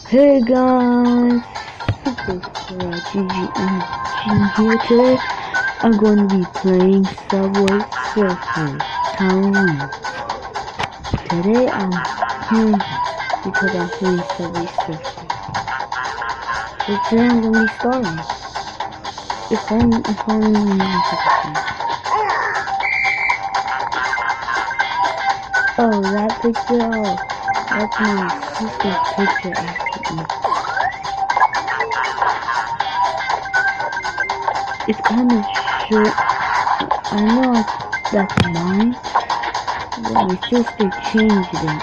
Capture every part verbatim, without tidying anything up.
Hey guys, Super Fly G G M G here. Today I'm going to be playing Subway Surfers Halloween. Today I'm here because I'm playing Subway Surfers. So today I'm going to be starting. If only, if only you know Oh, that picture, oh, that's my sister's picture actually. It's kind of short. I know that's mine, but my sister changed it.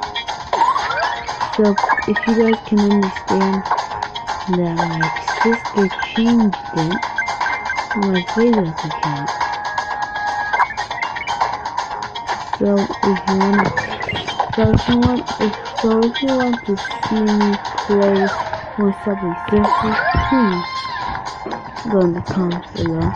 So if you guys can understand that my sister changed it to my Facebook account. So if you want, so if you want, if, so if you want to see me play more Subway Surfers, please go in the comments below.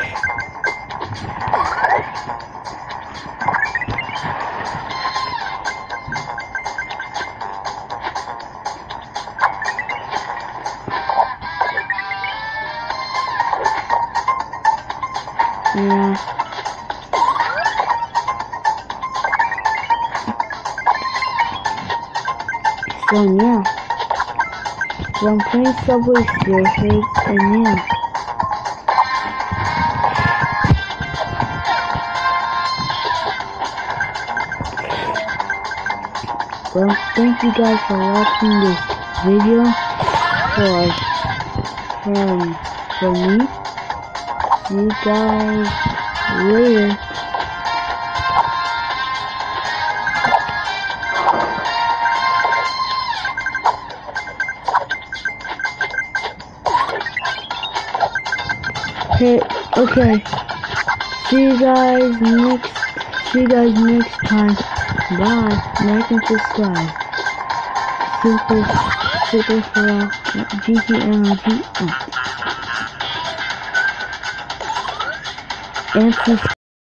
Yeah. So yeah. So I'm playing Subway Surfers, and yeah. Well, thank you guys for watching this video. For from for me. See you guys later. Hey, okay. See you guys next. See you guys next time. Bye. Like and subscribe. Super, super for G G M G. And subscribe.